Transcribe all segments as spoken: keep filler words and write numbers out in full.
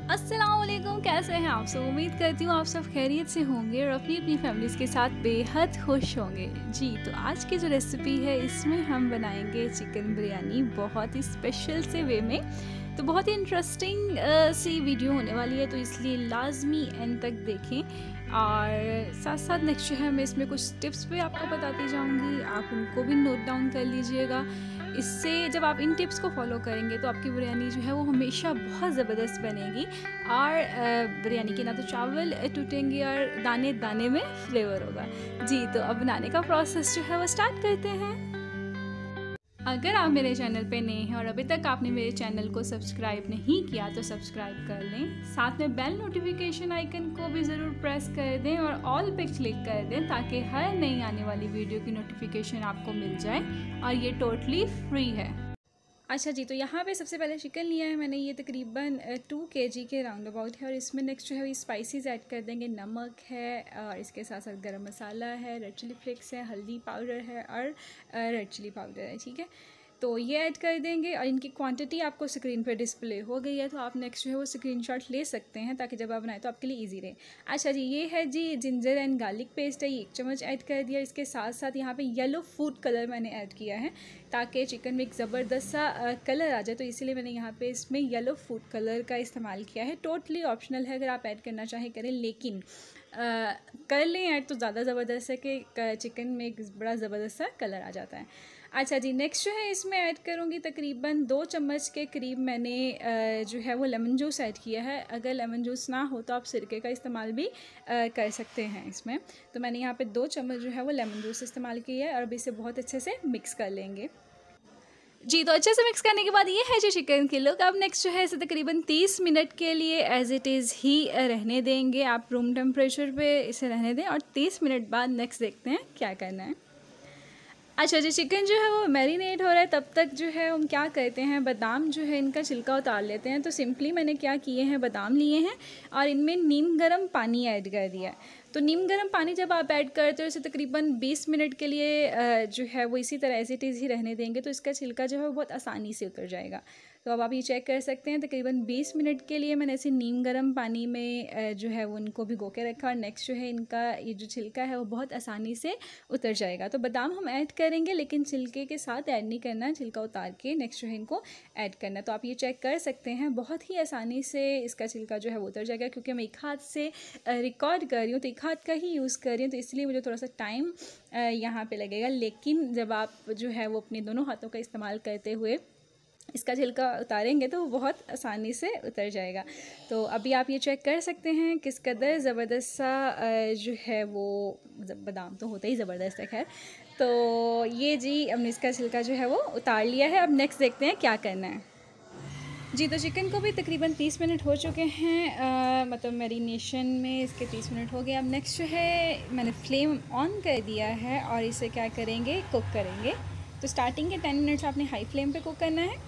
अस्सलामुअलैकुम, कैसे हैं आप सब। उम्मीद करती हूँ आप सब खैरियत से होंगे और अपनी अपनी फैमिलीज़ के साथ बेहद खुश होंगे। जी, तो आज की जो रेसिपी है इसमें हम बनाएंगे चिकन बिरयानी बहुत ही स्पेशल से वे में। तो बहुत ही इंटरेस्टिंग सी वीडियो होने वाली है, तो इसलिए लाजमी एंड तक देखें। और साथ साथ नेक्स्ट जो है मैं इसमें कुछ टिप्स भी आपको बताती जाऊंगी, आप उनको भी नोट डाउन कर लीजिएगा। इससे जब आप इन टिप्स को फॉलो करेंगे तो आपकी बिरयानी जो है वो हमेशा बहुत ज़बरदस्त बनेगी। और बिरयानी के ना तो चावल टूटेंगे और दाने दाने में फ्लेवर होगा। जी, तो अब बनाने का प्रोसेस जो है वो स्टार्ट करते हैं। अगर आप मेरे चैनल पे नए हैं और अभी तक आपने मेरे चैनल को सब्सक्राइब नहीं किया तो सब्सक्राइब कर लें। साथ में बेल नोटिफिकेशन आइकन को भी ज़रूर प्रेस कर दें और ऑल पे क्लिक कर दें ताकि हर नई आने वाली वीडियो की नोटिफिकेशन आपको मिल जाए, और ये टोटली फ्री है। अच्छा जी, तो यहाँ पे सबसे पहले चिकन लिया है मैंने, ये तकरीबन टू केजी के राउंड अबाउट है। और इसमें नेक्स्ट जो है स्पाइसेस ऐड कर देंगे। नमक है और इसके साथ साथ गरम मसाला है, रेड चिली फ्लेक्स है, हल्दी पाउडर है और रेड चिली पाउडर है। ठीक है, तो ये ऐड कर देंगे और इनकी क्वांटिटी आपको स्क्रीन पर डिस्प्ले हो गई है, तो आप नेक्स्ट जो है वो स्क्रीनशॉट ले सकते हैं ताकि जब आप बनाएं तो आपके लिए इजी रहे। अच्छा जी, ये है जी जिंजर एंड गार्लिक पेस्ट है, ये एक चम्मच ऐड कर दिया। इसके साथ साथ यहाँ पे येलो फूड कलर मैंने ऐड किया है ताकि चिकन में एक ज़बरदस्त सा कलर आ जाए, तो इसीलिए मैंने यहाँ पे इसमें येलो फूड कलर का इस्तेमाल किया है। टोटली ऑप्शनल है, अगर आप ऐड करना चाहें करें, लेकिन आ, कर लें ऐड तो ज़्यादा ज़बरदस्त है कि चिकन में एक बड़ा ज़बरदस्त सा कलर आ जाता है। अच्छा जी, नेक्स्ट जो है इसमें ऐड करूँगी तकरीबन दो चम्मच के करीब मैंने जो है वो लेमन जूस ऐड किया है। अगर लेमन जूस ना हो तो आप सिरके का इस्तेमाल भी कर सकते हैं इसमें। तो मैंने यहाँ पे दो चम्मच जो है वो लेमन जूस इस्तेमाल किया है और अब इसे बहुत अच्छे से मिक्स कर लेंगे। जी, तो अच्छे से मिक्स करने के बाद ये है जी चिकन की लुक। अब नेक्स्ट जो है इसे तकरीबन तीस मिनट के लिए एज़ इट इज़ ही रहने देंगे। आप रूम टेम्परेचर पे इसे रहने दें और तीस मिनट बाद नेक्स्ट देखते हैं क्या करना है। अच्छा जी, चिकन जो है वो मैरिनेट हो रहा है, तब तक जो है हम क्या करते हैं, बादाम जो है इनका छिलका उतार लेते हैं। तो सिंपली मैंने क्या किए हैं, बादाम लिए हैं और इनमें नीम गर्म पानी ऐड कर दिया है। तो नीम गर्म पानी जब आप ऐड करते हो इसे तकरीबन बीस मिनट के लिए जो है वो इसी तरह एज इट इज़ ही रहने देंगे, तो इसका छिलका जो है वो बहुत आसानी से उतर जाएगा। तो अब आप ये चेक कर सकते हैं, तकरीबन बीस मिनट के लिए मैंने ऐसे नीम गर्म पानी में जो है वो उनको भिगो के रखा और नेक्स्ट जो है इनका ये जो छिलका है वो बहुत आसानी से उतर जाएगा। तो बादाम हम ऐड करेंगे लेकिन छिलके के साथ ऐड नहीं करना, छिलका उतार के नेक्स्ट जो है इनको ऐड करना। तो आप ये चेक कर सकते हैं, बहुत ही आसानी से इसका छिलका जो है वो उतर जाएगा। क्योंकि मैं एक हाथ से रिकॉर्ड कर रही हूँ तो एक हाथ का ही यूज़ कर रही हूँ, तो इसलिए मुझे थोड़ा सा टाइम यहाँ पे लगेगा। लेकिन जब आप जो है वो अपने दोनों हाथों का इस्तेमाल करते हुए इसका छिलका उतारेंगे तो वो बहुत आसानी से उतर जाएगा। तो अभी आप ये चेक कर सकते हैं किस कदर ज़बरदस्त सा जो है वो बादाम तो होता ही ज़बरदस्त है। खैर, तो ये जी हमने इसका छिलका जो है वो उतार लिया है। अब नेक्स्ट देखते हैं क्या करना है। जी, तो चिकन को भी तकरीबन तीस मिनट हो चुके हैं, आ, मतलब मैरिनेशन में इसके तीस मिनट हो गए। अब नेक्स्ट जो है मैंने फ्लेम ऑन कर दिया है और इसे क्या करेंगे, कुक करेंगे। तो स्टार्टिंग के टेन मिनट्स आपने हाई फ्लेम पे कुक करना है।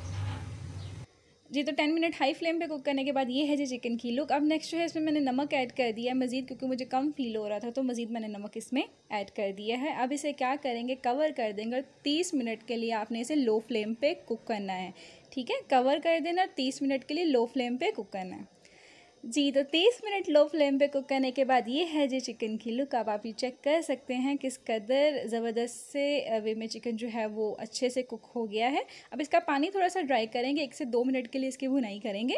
जी, तो टेन मिनट हाई फ्लेम पे कुक करने के बाद ये है जी चिकन की लुक। अब नेक्स्ट जो है इसमें मैंने नमक ऐड कर दिया है मज़ीद, क्योंकि मुझे कम फील हो रहा था तो मज़ीद मैंने नमक इसमें ऐड कर दिया है। अब इसे क्या करेंगे, कवर कर देंगे और तीस मिनट के लिए आपने इसे लो फ्लेम पे कुक करना है। ठीक है, कवर कर देना, तीस मिनट के लिए लो फ्लेम पे कुक करना है। जी, तो तीस मिनट लो फ्लेम पे कुक करने के बाद ये है जी चिकन की लुक। अब आप ये चेक कर सकते हैं किस कदर ज़बरदस्त से वे में चिकन जो है वो अच्छे से कुक हो गया है। अब इसका पानी थोड़ा सा ड्राई करेंगे, एक से दो मिनट के लिए इसकी भुनाई करेंगे।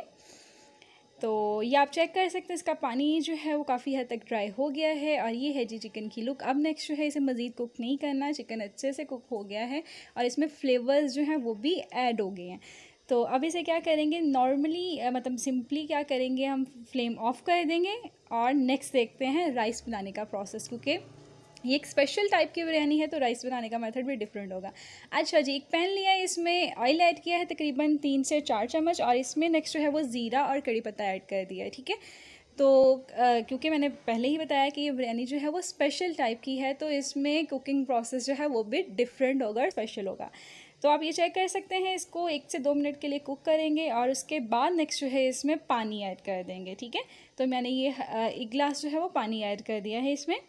तो ये आप चेक कर सकते हैं, इसका पानी जो है वो काफ़ी हद तक ड्राई हो गया है और ये है जी चिकन की लुक। अब नेक्स्ट जो है इसे मज़ीद कुक नहीं करना, चिकन अच्छे से कुक हो गया है और इसमें फ्लेवर्स जो हैं वो भी ऐड हो गए हैं। तो अब इसे क्या करेंगे, नॉर्मली मतलब सिंपली क्या करेंगे, हम फ्लेम ऑफ कर देंगे और नेक्स्ट देखते हैं राइस बनाने का प्रोसेस, क्योंकि ये एक स्पेशल टाइप की बिरयानी है तो राइस बनाने का मेथड भी डिफरेंट होगा। अच्छा जी, एक पैन लिया है, इसमें ऑयल ऐड किया है तकरीबन तीन से चार चम्मच और इसमें नेक्स्ट जो है वो ज़ीरा और कड़ी पत्ता ऐड कर दिया है। ठीक है, तो आ, क्योंकि मैंने पहले ही बताया कि ये बिरयानी जो है वो स्पेशल टाइप की है तो इसमें कुकिंग प्रोसेस जो है वो भी डिफरेंट होगा, स्पेशल होगा। तो आप ये चेक कर सकते हैं, इसको एक से दो मिनट के लिए कुक करेंगे और उसके बाद नेक्स्ट जो है इसमें पानी ऐड कर देंगे। ठीक है, तो मैंने ये एक गिलास जो है वो पानी ऐड कर दिया है इसमें।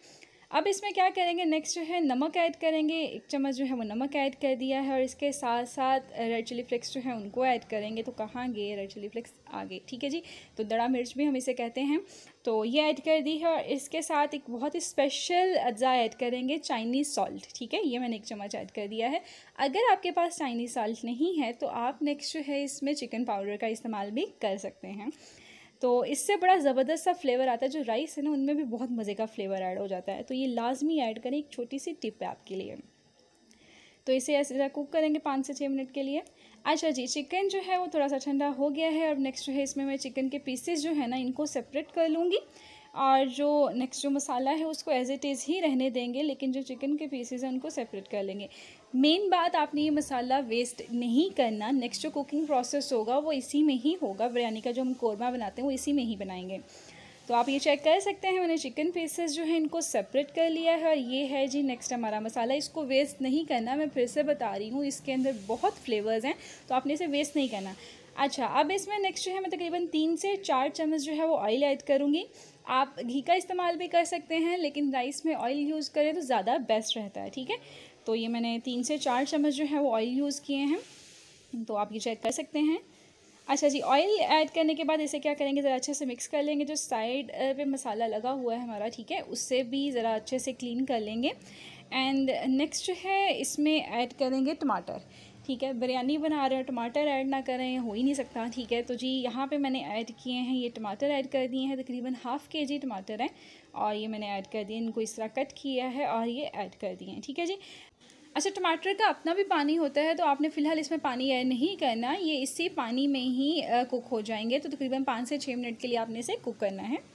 अब इसमें क्या करेंगे, नेक्स्ट जो है नमक ऐड करेंगे, एक चम्मच जो है वो नमक ऐड कर दिया है, और इसके साथ साथ रेड चिली फ्लेक्स जो है उनको ऐड करेंगे। तो कहाँ गए रेड चिली फ्लेक्स, आगे, ठीक है जी। तो दड़ा मिर्च भी हम इसे कहते हैं, तो ये ऐड कर दी है। और इसके साथ एक बहुत ही स्पेशल अज्जा ऐड करेंगे, चाइनीज़ सॉल्ट, ठीक है, ये मैंने एक चम्मच ऐड कर दिया है। अगर आपके पास चाइनीज़ सॉल्ट नहीं है तो आप नेक्स्ट जो है इसमें चिकन पाउडर का इस्तेमाल भी कर सकते हैं। तो इससे बड़ा ज़बरदस्त सा फ्लेवर आता है, जो राइस है ना उनमें भी बहुत मज़े का फ्लेवर ऐड हो जाता है। तो ये लाजमी ऐड करें, एक छोटी सी टिप है आपके लिए। तो इसे ऐसे कुक करेंगे पाँच से छः मिनट के लिए। अच्छा जी, चिकन जो है वो थोड़ा सा ठंडा हो गया है। अब नेक्स्ट जो है इसमें मैं चिकन के पीसेस जो है ना इनको सेपरेट कर लूँगी, और जो नेक्स्ट जो मसाला है उसको एज इट इज़ ही रहने देंगे, लेकिन जो चिकन के पीसेस हैं उनको सेपरेट कर लेंगे। मेन बात, आपने ये मसाला वेस्ट नहीं करना। नेक्स्ट जो कुकिंग प्रोसेस होगा वो इसी में ही होगा, बिरयानी का जो हम कोरमा बनाते हैं वो इसी में ही बनाएंगे। तो आप ये चेक कर सकते हैं, मैंने चिकन पीसेस जो है इनको सेपरेट कर लिया है। और ये है जी नेक्स्ट हमारा मसाला, इसको वेस्ट नहीं करना। मैं फिर से बता रही हूँ, इसके अंदर बहुत फ्लेवर्स हैं, तो आपने इसे वेस्ट नहीं करना। अच्छा, अब इसमें नेक्स्ट जो है मैं तकरीबन तीन से चार चम्मच जो है वो ऑयल ऐड करूँगी। आप घी का इस्तेमाल भी कर सकते हैं, लेकिन राइस में ऑयल यूज़ करें तो ज़्यादा बेस्ट रहता है, ठीक है। तो ये मैंने तीन से चार चम्मच जो है वो ऑयल यूज़ किए हैं, तो आप ये चेक कर सकते हैं। अच्छा जी, ऑयल ऐड करने के बाद इसे क्या करेंगे, ज़रा अच्छे से मिक्स कर लेंगे। जो साइड पे मसाला लगा हुआ है हमारा, ठीक है, उससे भी ज़रा अच्छे से क्लीन कर लेंगे। एंड नेक्स्ट जो है इसमें ऐड करेंगे टमाटर, ठीक है। बिरयानी बना रहे हैं, टमाटर ऐड ना करें हो ही नहीं सकता, ठीक है। तो जी यहाँ पे मैंने ऐड किए हैं, ये टमाटर ऐड कर दिए हैं, तकरीबन हाफ़ के जी टमाटर हैं, और ये मैंने ऐड कर दिए, इनको इस तरह कट किया है और ये ऐड कर दिए हैं, ठीक है जी। अच्छा, टमाटर का अपना भी पानी होता है, तो आपने फ़िलहाल इसमें पानी ऐड नहीं करना, ये इसी पानी में ही कुक हो जाएंगे। तो तकरीबन पाँच से छः मिनट के लिए आपने इसे कुक करना है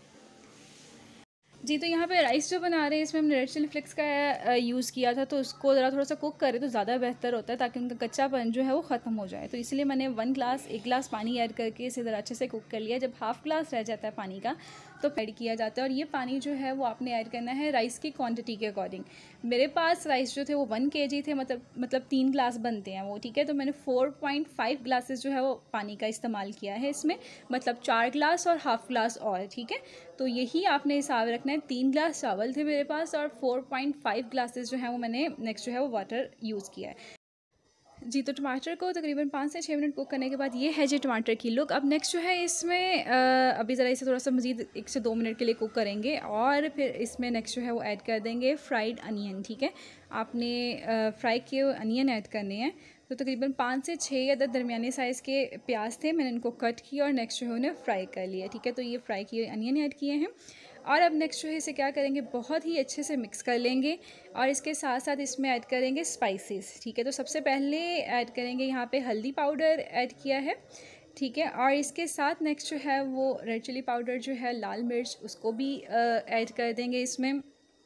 जी। तो यहाँ पे राइस जो बना रहे हैं इसमें हमने रेड चिली फ्लेक्स का यूज़ किया था, तो उसको ज़रा थोड़ा सा कुक करें तो ज़्यादा बेहतर होता है, ताकि उनका कच्चापन जो है वो ख़त्म हो जाए। तो इसलिए मैंने वन ग्लास एक ग्लास पानी ऐड करके इसे ज़रा अच्छे से कुक कर लिया। जब हाफ़ ग्लास रह जाता है पानी का तो ऐड किया जाता है, और ये पानी जो है वो आपने ऐड करना है राइस की क्वांटिटी के अकॉर्डिंग। मेरे पास राइस जो थे वो वन के जी थे, मतलब मतलब तीन ग्लास बनते हैं वो, ठीक है। तो मैंने फोर पॉइंट फाइव ग्लासेस जो है वो पानी का इस्तेमाल किया है इसमें, मतलब चार ग्लास और हाफ़ ग्लास और, ठीक है। तो यही आपने हिसाब रखना है। तीन ग्लास चावल थे मेरे पास, और फोर पॉइंट फाइव ग्लासेस जो है वो मैंने नेक्स्ट जो है वो वाटर यूज़ किया है जी। तो टमाटर को तकरीबन पाँच से छः मिनट कुक करने के बाद ये है जी टमाटर की लुक। अब नेक्स्ट जो है इसमें आ, अभी ज़रा इसे थोड़ा सा मज़ीद एक से दो मिनट के लिए कुक करेंगे, और फिर इसमें नेक्स्ट जो है वो ऐड कर देंगे फ्राइड अनियन, ठीक है। आपने फ्राई किए अनियन ऐड करने हैं। तो तकरीबन पाँच से छः अदद दरमियाने साइज़ के प्याज थे, मैंने इनको कट किया और नेक्स्ट जो है उन्हें फ्राई कर लिया, ठीक है। तो ये फ्राई किए अनियन ऐड किए हैं, और अब नेक्स्ट जो है इसे क्या करेंगे, बहुत ही अच्छे से मिक्स कर लेंगे, और इसके साथ साथ इसमें ऐड करेंगे स्पाइसेस, ठीक है। तो सबसे पहले ऐड करेंगे यहाँ पे हल्दी पाउडर ऐड किया है, ठीक है, और इसके साथ नेक्स्ट जो है वो रेड चिली पाउडर जो है, लाल मिर्च, उसको भी ऐड कर देंगे इसमें,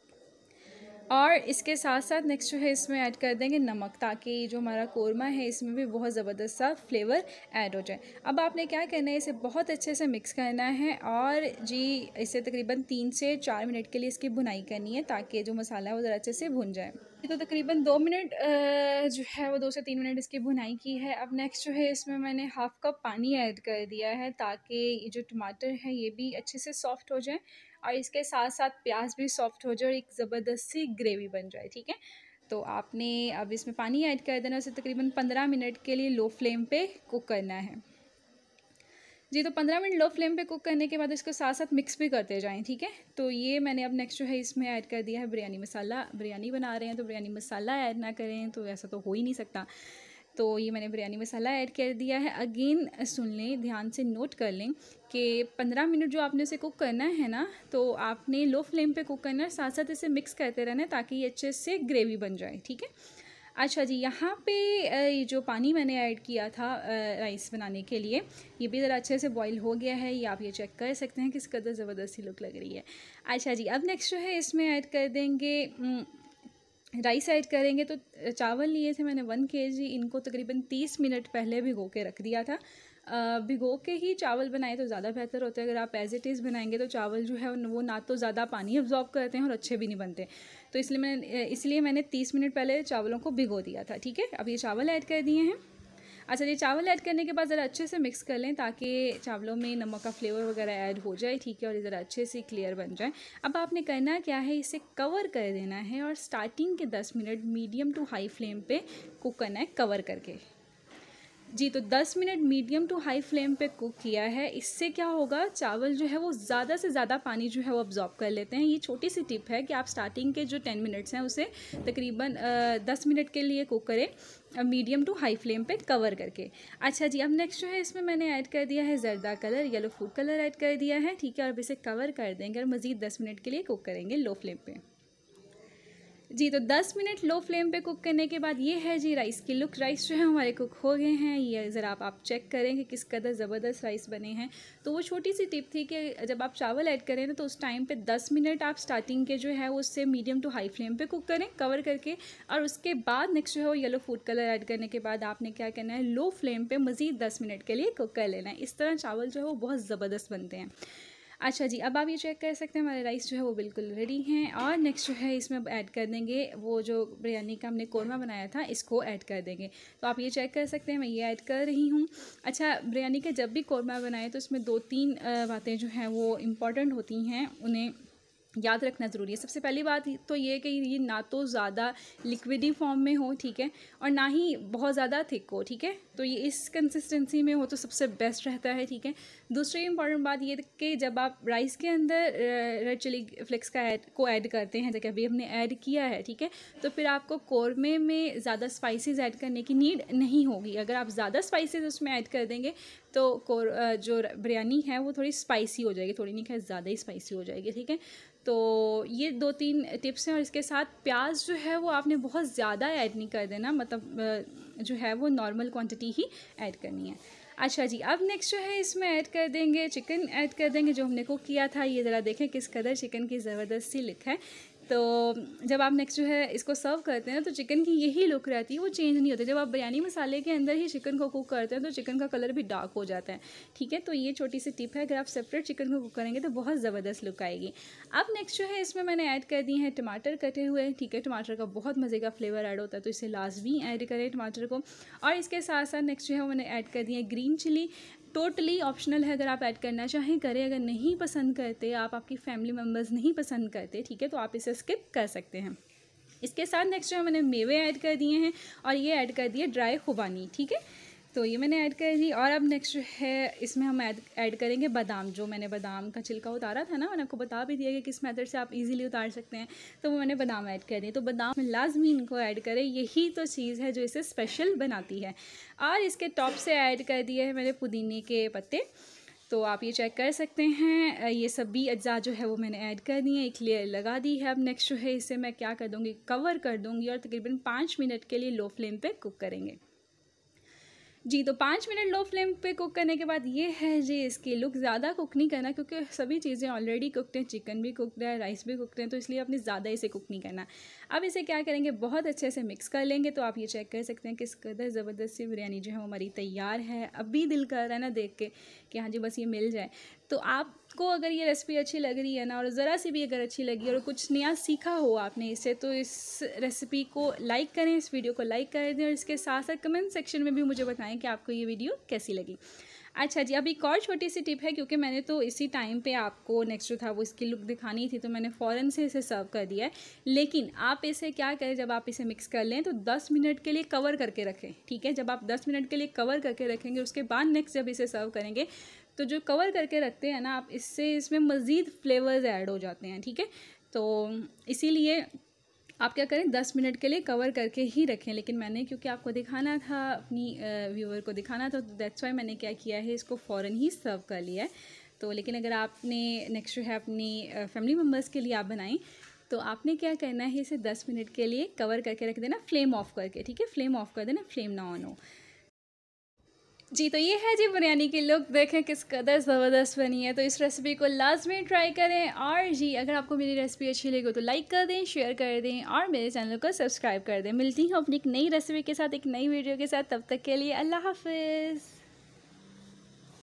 और इसके साथ साथ नेक्स्ट जो है इसमें ऐड कर देंगे नमक, ताकि जो हमारा कोरमा है इसमें भी बहुत ज़बरदस्त सा फ्लेवर ऐड हो जाए। अब आपने क्या करना है, इसे बहुत अच्छे से मिक्स करना है, और जी इसे तकरीबन तीन से चार मिनट के लिए इसकी भुनाई करनी है, ताकि जो मसाला है वो ज़रा अच्छे से भुन जाए। तो तकरीबन दो मिनट जो है वो दो से तीन मिनट इसकी भुनाई की है। अब नेक्स्ट जो है इसमें मैंने हाफ़ कप पानी ऐड कर दिया है, ताकि ये जो टमाटर है ये भी अच्छे से सॉफ़्ट हो जाए, और इसके साथ साथ प्याज भी सॉफ़्ट हो जाए, और एक ज़बरदस्त सी ग्रेवी बन जाए, ठीक है। तो आपने अब इसमें पानी ऐड कर देना, उसे तकरीबन पंद्रह मिनट के लिए लो फ्लेम पे कुक करना है जी। तो पंद्रह मिनट लो फ्लेम पे कुक करने के बाद इसको साथ साथ मिक्स भी करते जाएं, ठीक है। तो ये मैंने अब नेक्स्ट जो है इसमें ऐड कर दिया है बिरयानी मसाला। बिरयानी बना रहे हैं तो बिरयानी मसाला ऐड ना करें तो ऐसा तो हो ही नहीं सकता। तो ये मैंने बिरयानी मसाला ऐड कर दिया है। अगेन सुन लें, ध्यान से नोट कर लें कि पंद्रह मिनट जो आपने इसे कुक करना है ना, तो आपने लो फ्लेम पे कुक करना है, साथ साथ इसे मिक्स करते रहना है, ताकि ये अच्छे से ग्रेवी बन जाए, ठीक है। अच्छा जी, यहाँ पे ये जो पानी मैंने ऐड किया था राइस बनाने के लिए, ये भी ज़रा अच्छे से बॉईल हो गया है। ये आप ये चेक कर सकते हैं किस कदर ज़बरदस्ती लुक लग रही है। अच्छा जी, अब नेक्स्ट जो है इसमें ऐड कर देंगे राइस ऐड करेंगे। तो चावल लिए थे मैंने वन केजी, इनको तकरीबन तीस मिनट पहले भिगो के रख दिया था। भिगो के ही चावल बनाए तो ज़्यादा बेहतर होता है। अगर आप एज़ इट इज़ बनाएंगे तो चावल जो है वो ना तो ज़्यादा पानी अब्जॉर्ब करते हैं और अच्छे भी नहीं बनते। तो इसलिए मैंने इसलिए मैंने तीस मिनट पहले चावलों को भिगो दिया था, ठीक है। अब ये चावल ऐड कर दिए हैं। अच्छा जी, चावल ऐड करने के बाद ज़रा अच्छे से मिक्स कर लें ताकि चावलों में नमक का फ्लेवर वगैरह ऐड हो जाए, ठीक है, और ज़रा अच्छे से क्लियर बन जाए। अब आपने करना क्या है, इसे कवर कर देना है और स्टार्टिंग के दस minute medium to high flame पे कुक करना है कवर करके। जी, तो दस minute medium to high flame पे कुक किया है। इससे क्या होगा, चावल जो है वो ज़्यादा से ज़्यादा पानी जो है वो अब्जॉर्ब कर लेते हैं। ये छोटी सी टिप है कि आप स्टार्टिंग के जो टेन मिनट्स हैं उसे तकरीबन दस मिनट के लिए कुक करें मीडियम टू हाई फ्लेम पे कवर करके। अच्छा जी, अब नेक्स्ट जो है इसमें मैंने ऐड कर दिया है ज़र्दा colour, yellow food colour add कर दिया है, ठीक है, और अब इसे कवर कर देंगे और मज़ीद दस मिनट के लिए कुक करेंगे लो फ्लेम पे। जी, तो दस मिनट लो फ्लेम पे कुक करने के बाद ये है जी राइस की लुक। राइस जो है हमारे कुक हो गए हैं। ये ज़रा आप आप चेक करें कि किस कदर ज़बरदस्त राइस बने हैं। तो वो छोटी सी टिप थी कि जब आप चावल ऐड करें ना तो उस टाइम पे दस मिनट आप स्टार्टिंग के जो है वो उससे मीडियम टू हाई फ्लेम पे कुक करें कवर करके, और उसके बाद नेक्स्ट जो है वो येलो फूड कलर ऐड करने के बाद आपने क्या करना है, लो फ्लेम पे मज़ीद दस मिनट के लिए कुक कर लेना है। इस तरह चावल जो है वो बहुत ज़बरदस्त बनते हैं। अच्छा जी, अब आप ये चेक कर सकते हैं हमारे राइस जो है वो बिल्कुल रेडी हैं। और नेक्स्ट जो है इसमें ऐड कर देंगे वो जो बिरयानी का हमने कोरमा बनाया था, इसको ऐड कर देंगे। तो आप ये चेक कर सकते हैं, मैं ये ऐड कर रही हूँ। अच्छा, बिरयानी का जब भी कोरमा बनाए तो इसमें दो तीन बातें जो हैं वो इम्पॉर्टेंट होती हैं, उन्हें याद रखना ज़रूरी है। सबसे पहली बात तो ये कि ये ना तो ज़्यादा लिक्विडी फॉर्म में हो, ठीक है, और ना ही बहुत ज़्यादा थिक हो, ठीक है। तो ये इस कंसिस्टेंसी में हो तो सबसे बेस्ट रहता है, ठीक है। दूसरी इंपॉर्टेंट बात ये कि जब आप राइस के अंदर रेड चिली फ्लेक्स का ऐड को ऐड करते हैं, जैसे अभी हमने ऐड किया है, ठीक है, तो फिर आपको कोरमे में ज़्यादा स्पाइसेस ऐड करने की नीड नहीं होगी। अगर आप ज़्यादा स्पाइसेस उसमें ऐड कर देंगे तो कोर जो बिरयानी है वो थोड़ी स्पाइसी हो जाएगी, थोड़ी नहीं खैर ज़्यादा ही स्पाइसी हो जाएगी, ठीक है। तो ये दो तीन टिप्स हैं। और इसके साथ प्याज जो है वो आपने बहुत ज़्यादा ऐड नहीं कर देना, मतलब जो है वो नॉर्मल क्वांटिटी ही ऐड करनी है। अच्छा जी, अब नेक्स्ट जो है इसमें ऐड कर देंगे चिकन, ऐड कर देंगे जो हमने कुक किया था। ये ज़रा देखें किस कदर चिकन की ज़बरदस्त सी लुक है। तो जब आप नेक्स्ट जो है इसको सर्व करते हैं तो चिकन की यही लुक रहती है, वो चेंज नहीं होती। जब आप बिरयानी मसाले के अंदर ही चिकन को कुक करते हैं तो चिकन का कलर भी डार्क हो जाता है, ठीक है। तो ये छोटी सी टिप है, अगर आप सेपरेट चिकन को कुक करेंगे तो बहुत ज़बरदस्त लुक आएगी। अब नेक्स्ट जो है इसमें मैंने ऐड कर दी हैं टमाटर कटे हुए, ठीक है। टमाटर का बहुत मज़े का फ्लेवर ऐड होता है, तो इसे लाजमी ऐड करें टमाटर को। और इसके साथ साथ नेक्स्ट जो है मैंने ऐड कर दी है ग्रीन चिली। टोटली ऑप्शनल है, अगर आप ऐड करना चाहें करें, अगर नहीं पसंद करते आप, आपकी फैमिली मेम्बर्स नहीं पसंद करते, ठीक है, तो आप इसे स्किप कर सकते हैं। इसके साथ नेक्स्ट जो मैंने मेवे ऐड कर दिए हैं और ये ऐड कर दिए ड्राई खुबानी, ठीक है। तो ये मैंने ऐड कर दी। और अब नेक्स्ट जो है इसमें हम ऐड ऐड करेंगे बादाम। जो मैंने बादाम का छिलका उतारा था ना, मैंने आपको बता भी दिया कि किस मेथड से आप इजीली उतार सकते हैं, तो वो मैंने बादाम ऐड कर दिए। तो बादाम लाजमी इनको ऐड करें, यही तो चीज़ है जो इसे स्पेशल बनाती है। और इसके टॉप से ऐड कर दिए हैं मैंने पुदीने के पत्ते। तो आप ये चेक कर सकते हैं, ये सभी अज्जा जो है वो मैंने ऐड कर दिए हैं, एक लेयर लगा दी है। अब नेक्स्ट जो है इसे मैं क्या कर दूँगी, कवर कर दूँगी और तकरीबन पाँच मिनट के लिए लो फ्लेम पे कुक करेंगे। जी, तो पाँच मिनट लो फ्लेम पे कुक करने के बाद ये है जी इसकी लुक। ज़्यादा कुक नहीं करना क्योंकि सभी चीज़ें ऑलरेडी कुकड हैं, चिकन भी कुकड है, राइस भी कुकड है, तो इसलिए आपने ज़्यादा इसे कुक नहीं करना। अब इसे क्या करेंगे, बहुत अच्छे से मिक्स कर लेंगे। तो आप ये चेक कर सकते हैं किस कदर ज़बरदस्त सी बिरयानी जो है हमारी तैयार है। अभी दिल कर रहा है ना देख के कि हाँ जी बस ये मिल जाए। तो आपको अगर ये रेसिपी अच्छी लग रही है ना, और ज़रा सी भी अगर अच्छी लगी और कुछ नया सीखा हो आपने इससे, तो इस रेसिपी को लाइक करें, इस वीडियो को लाइक कर दें और इसके साथ साथ कमेंट सेक्शन में भी मुझे बताएं कि आपको ये वीडियो कैसी लगी। अच्छा जी, अब एक और छोटी सी टिप है, क्योंकि मैंने तो इसी टाइम पे आपको नेक्स्ट जो था वो इसकी लुक दिखानी थी, तो मैंने फ़ौरन से इसे सर्व कर दिया है। लेकिन आप इसे क्या करें, जब आप इसे मिक्स कर लें तो दस मिनट के लिए कवर करके रखें, ठीक है। जब आप दस मिनट के लिए कवर करके रखेंगे उसके बाद नेक्स्ट जब इसे सर्व करेंगे तो जो कवर करके रखते हैं ना आप, इससे इसमें मज़ीद फ्लेवर्स ऐड हो जाते हैं, ठीक है। तो इसीलिए आप क्या करें, दस मिनट के लिए कवर करके ही रखें। लेकिन मैंने क्योंकि आपको दिखाना था, अपनी व्यूअर को दिखाना था, तो दैट्स वाई मैंने क्या किया है, इसको फ़ौरन ही सर्व कर लिया है। तो लेकिन अगर आपने नेक्स्ट जो है अपनी फैमिली मेम्बर्स के लिए आप बनाएं तो आपने क्या करना है, इसे दस मिनट के लिए कवर करके रख देना, फ्लेम ऑफ करके, ठीक है। फ्लेम ऑफ कर देना, फ्लेम ना ऑन हो। जी, तो ये है जी बिरयानी की लुक, देखें किस कदर ज़बरदस्त बनी है। तो इस रेसिपी को लाजमी ट्राई करें। और जी, अगर आपको मेरी रेसिपी अच्छी लगी तो लाइक कर दें, शेयर कर दें और मेरे चैनल को सब्सक्राइब कर दें। मिलती हूँ अपनी एक नई रेसिपी के साथ, एक नई वीडियो के साथ। तब तक के लिए अल्लाह हाफ़िज़।